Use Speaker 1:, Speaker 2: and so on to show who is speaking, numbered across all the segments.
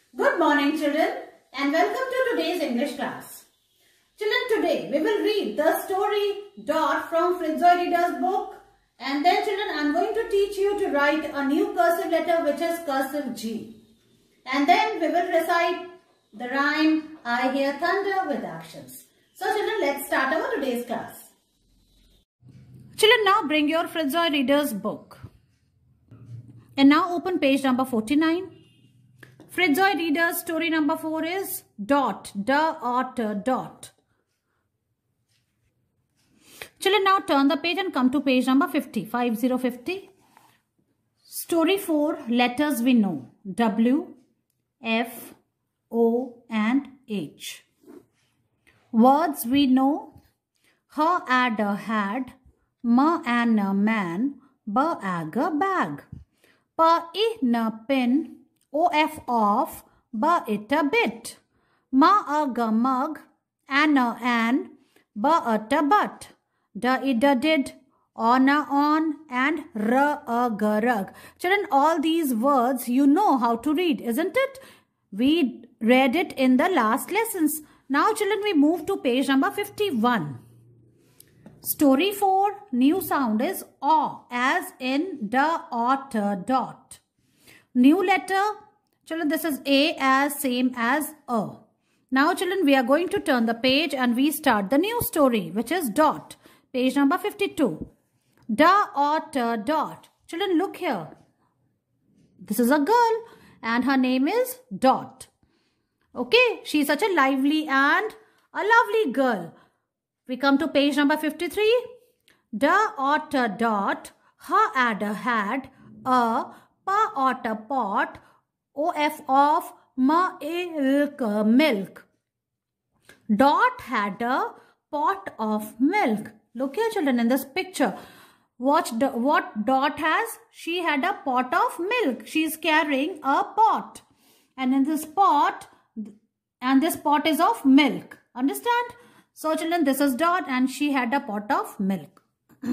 Speaker 1: Good morning children and welcome to today's English class. Children, today we will read the story Dot from Fritz Zoy Reader's book, and then children I am going to teach you to write a new cursive letter which is cursive G. And then we will recite the rhyme I hear thunder with actions. So children, let's start our today's class. Children, now bring your Fritz Zoy Reader's book. And now open page number 49. Fritz Zoy Reader's story number 4 is Dot, Dot. Children, now turn the page and come to page number 50, 50. Story 4, letters we know. W, F, O and H. Words we know. Her adder had, ma and a man, ba ag a bag. Pa in a pin, of off, ba it a bit. Ma a ga mug, an a an, ba at a but. Da it a did, on a on, and r a ga rug. Children, all these words you know how to read, isn't it? We read it in the last lessons. Now children, we move to page number 51. Story 4, new sound is aw, as in da, ot, dot. New letter, children, this is A as same as A. Now children, we are going to turn the page and we start the new story, which is Dot. Page number 52. Da, ot, dot. Children, look here. This is a girl and her name is Dot. Okay, she is such a lively and a lovely girl. We come to page number 53. Da, ot, dot. Her adder had a pa, ot, a pot. Of ma, a milk. Dot had a pot of milk. Look here children in this picture. What Dot has? She had a pot of milk. She is carrying a pot. And in this pot, and this pot is of milk. Understand? So children, this is Dot and she had a pot of milk.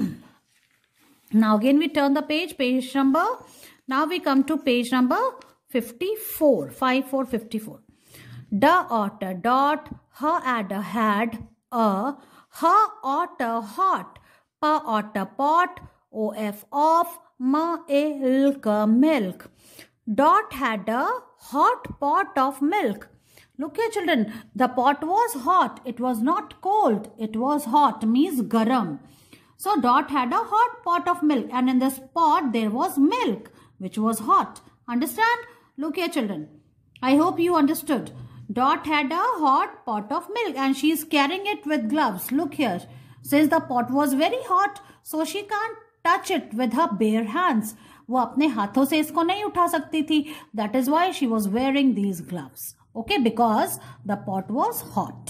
Speaker 1: Now again we turn the page number. Now we come to page number 54. 54. Da, ot, dot. Her adder had a. Ha, ot, hot. Pa, ot, pot. Of ma, milk. Dot had a hot pot of milk. Look here children, the pot was hot. It was not cold. It was hot, means garam. So Dot had a hot pot of milk and in this pot there was milk which was hot. Understand? Look here children. I hope you understood. Dot had a hot pot of milk and she is carrying it with gloves. Look here. Since the pot was very hot, so she can't touch it with her bare hands. वो अपने हाथों से इसको नहीं उठा सकती थी. That is why she was wearing these gloves. Okay, because the pot was hot.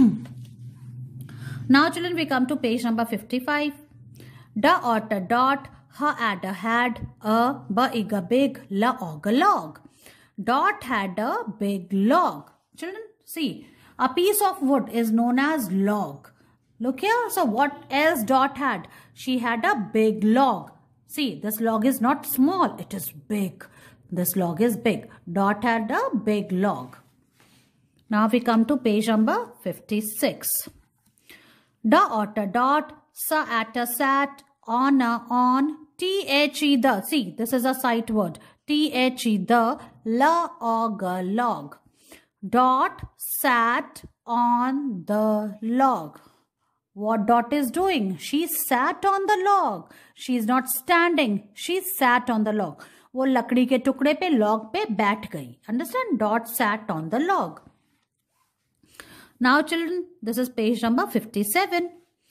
Speaker 1: Now children, we come to page number 55. Da, ot, dot. Her adder had a ba, ig, a big, la, og, a log. Dot had a big log. Children, see, a piece of wood is known as log. Look here. So what else Dot had? She had a big log. See, this log is not small. It is big. This log is big. Dot had a big log. Now we come to page number 56. Da, ot, dot. Sa, at, sat. On, on. The. See, this is a sight word. The. La, og, log. Dot sat on the log. What Dot is doing? She sat on the log. She is not standing. She sat on the log. वो लकड़ी के टुकड़े पे log पे बैठ गई. Understand? Dot sat on the log. Now children, this is page number 57.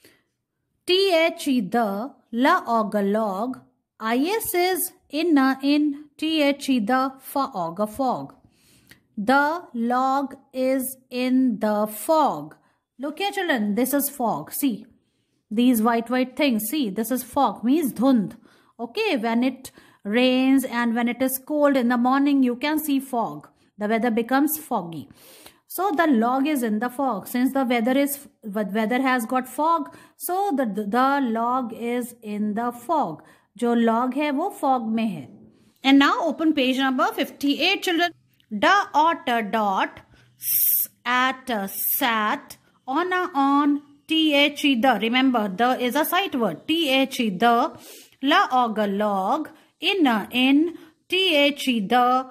Speaker 1: The, la, og, log. Is in, the, fa, og, fog. The log is in the fog. Look here children, this is fog. See, these white things. See, this is fog, means dhund. Okay, when it rains and when it is cold in the morning, you can see fog. The weather becomes foggy. So the log is in the fog. Since the weather has got fog, so the log is in the fog. जो log है वो fog में है. And now open page number 58 children. The otter dot at sat on the. Remember, the is a sight word. The la log in the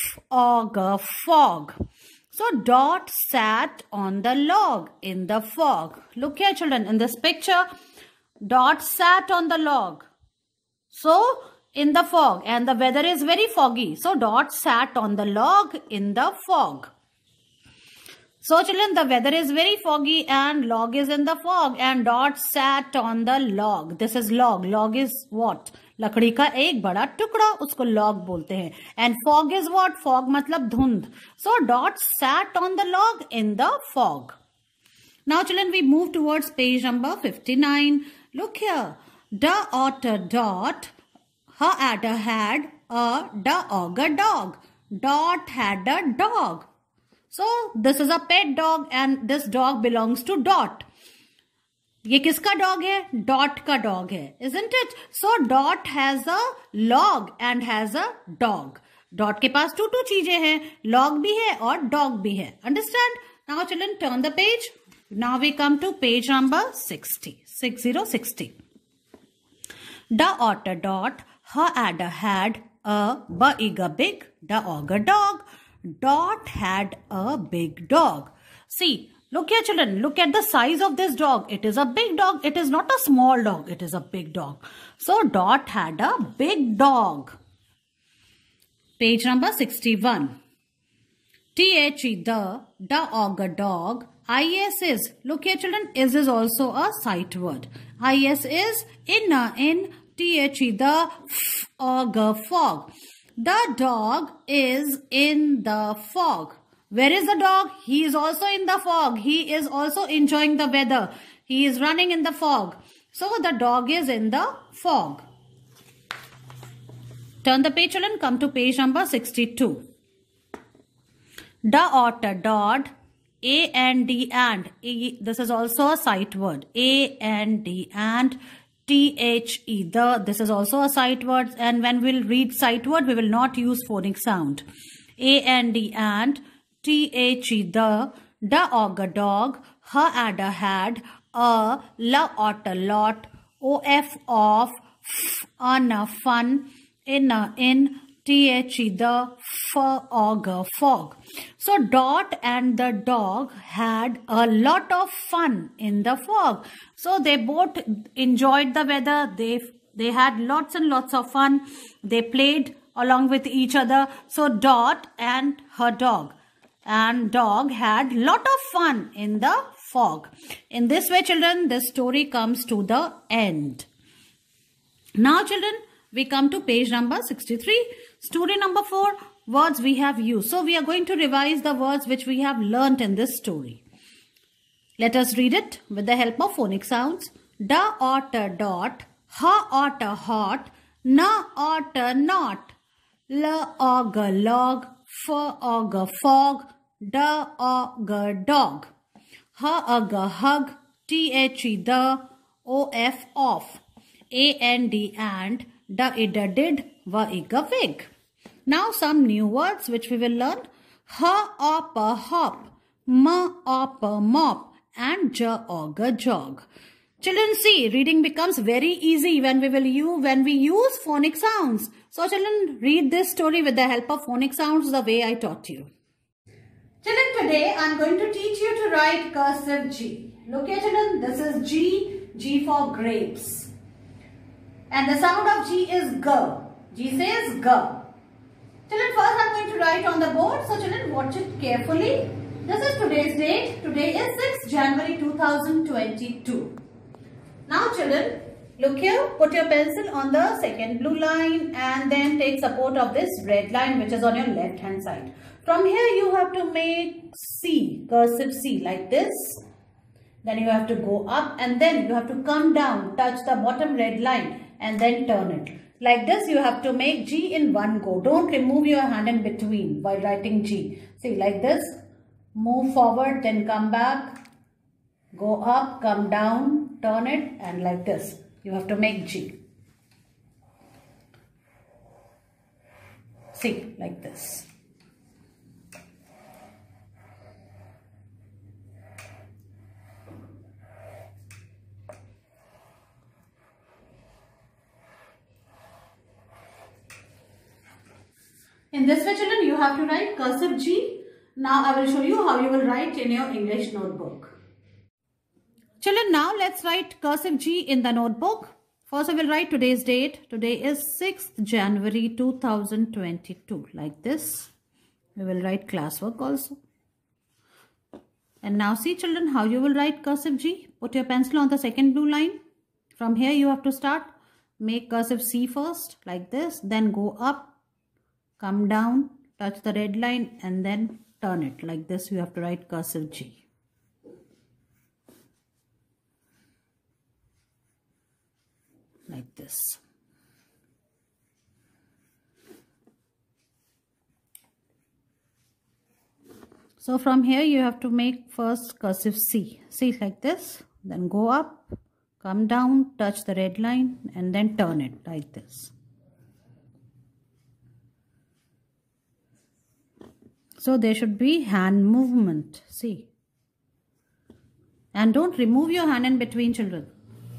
Speaker 1: fog. So dot sat on the log in the fog. Look here, children, in this picture, dot sat on the log. So in the fog, and the weather is very foggy. So dot sat on the log in the fog. So children, the weather is very foggy and log is in the fog and dot sat on the log. This is log. Log is what? लकड़ी का एक बड़ा टुकड़ा, उसको log बोलते हैं. And fog is what? Fog मतलब धुंध. So dot sat on the log in the fog. Now children, we move towards page number 59. Look here. The otter dot, her adder had a dog. Dot had a dog. So this is a pet dog and this dog belongs to Dot. ये किसका dog है? Dot का dog है, isn't it? So Dot has a log and has a dog. Dot के पास two चीजें हैं, log भी है और dog भी है. Understand? Now children, turn the page. Now we come to page number 60. 60. The otter Dot, her adder had a big dog. Dot had a big dog. See, look here children, look at the size of this dog. It is a big dog. It is not a small dog. It is a big dog. So Dot had a big dog. Page number 61. the dog. Is is. Look here children, is also a sight word. Is is in the fog. The dog is in the fog. Where is the dog? He is also in the fog. He is also enjoying the weather. He is running in the fog. So the dog is in the fog. Turn the page children, come to page number 62. The otter Dot, and this is also a sight word. And the, this is also a sight word, and when we'll read sight word, we will not use phonic sound. And the dog, her adder had a otter lot, of on fun in the fog. So Dot and the dog had a lot of fun in the fog. So they both enjoyed the weather. They had lots and lots of fun. They played along with each other. So Dot and her dog and dog had lot of fun in the fog. In this way children, this story comes to the end. Now children, we come to page number 63. Story number 4, words we have used. So we are going to revise the words which we have learnt in this story. Let us read it with the help of phonic sounds. The otter Dot, her otter hot, na otter not, la auger log, for auger fog, the auger dog, her auger hug, the, of off, and the idder did, wa igga wig. Now some new words which we will learn. Ha opper hop, ma opper mop, and ja auger jog. Children, see, reading becomes very easy when we use phonic sounds. So children, read this story with the help of phonic sounds the way I taught you. Children, today I am going to teach you to write cursive G. Look here children, this is G, G for grapes. And the sound of G is G. G says G. Children, first I am going to write on the board. So children, watch it carefully. This is today's date. Today is 6th January 2022. Now children, look here. Put your pencil on the second blue line and then take support of this red line which is on your left hand side. From here you have to make C, cursive C like this. Then you have to go up and then you have to come down, touch the bottom red line and then turn it. Like this you have to make G in one go. Don't remove your hand in between while writing G. See, like this. Move forward, then come back. Go up, come down, turn it, and like this. You have to make G. See, like this. In this way, children, you have to write cursive G. Now I will show you how you will write in your English notebook. Children, now let's write cursive G in the notebook. First, I will write today's date. Today is 6th January 2022. Like this. We will write classwork also. And now see, children, how you will write cursive G. Put your pencil on the second blue line. From here, you have to start. Make cursive C first, like this. Then go up, come down, touch the red line, and then turn it. Like this, you have to write cursive G. Like this. So from here you have to make first cursive C. See, like this. Then go up, come down, touch the red line, and then turn it like this. So there should be hand movement. See. And don't remove your hand in between, children.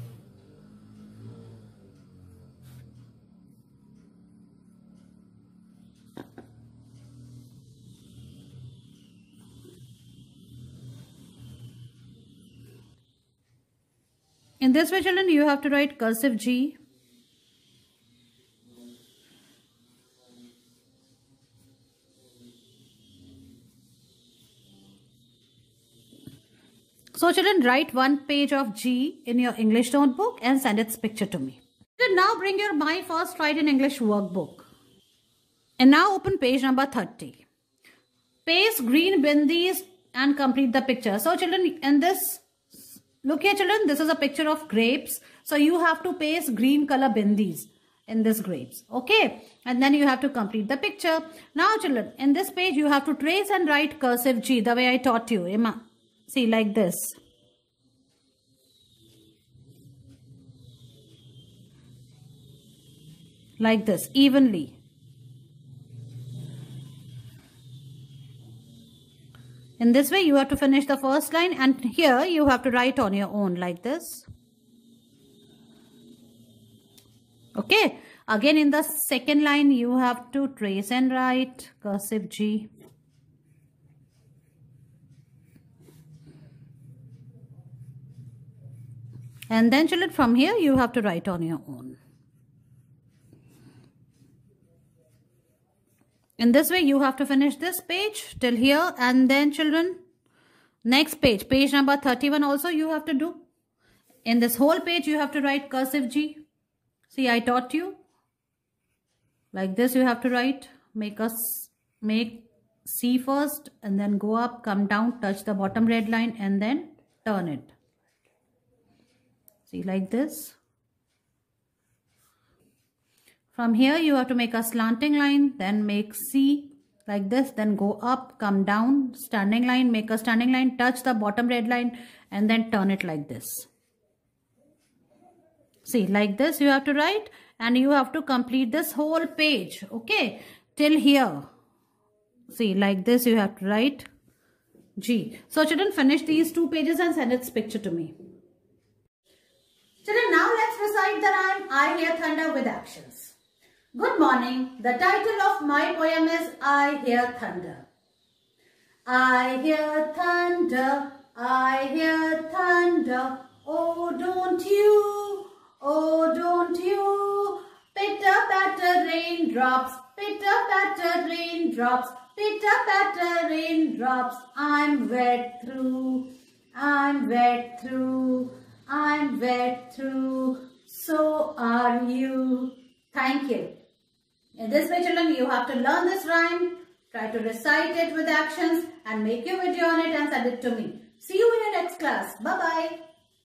Speaker 1: In this way, children, you have to write cursive G. So, children, write one page of G in your English notebook and send its picture to me. Now bring your My First Write in English workbook. And now open page number 30. Paste green bindis and complete the picture. So, children, in this, look here, children, this is a picture of grapes. So you have to paste green color bindis in this grapes. Okay. And then you have to complete the picture. Now, children, in this page, you have to trace and write cursive G the way I taught you. See, like this. Like this, evenly. In this way, you have to finish the first line, and here you have to write on your own like this. Okay. Again, in the second line, you have to trace and write cursive G. And then, children, from here, you have to write on your own. In this way, you have to finish this page till here, and then, children, next page, page number 31 also you have to do. In this whole page, you have to write cursive G. See, I taught you. Like this, you have to write. Make C first, and then go up, come down, touch the bottom red line, and then turn it. See, like this. From here, you have to make a slanting line, then make C like this, then go up, come down, standing line, make a standing line, touch the bottom red line, and then turn it like this. See, like this you have to write, and you have to complete this whole page, okay, till here. See, like this you have to write G. So, children, finish these two pages and send its picture to me. Children, now let's recite the rhyme I Hear Thunder with actions. Good morning. The title of my poem is I Hear Thunder. I hear thunder, I hear thunder. Oh, don't you, oh, don't you. Pitter-patter raindrops, pitter-patter raindrops, pitter-patter raindrops. I'm wet through, I'm wet through, I'm wet through. So are you. Thank you. In this way, children, you have to learn this rhyme, try to recite it with actions, and make your video on it and send it to me. See you in your next class. Bye-bye.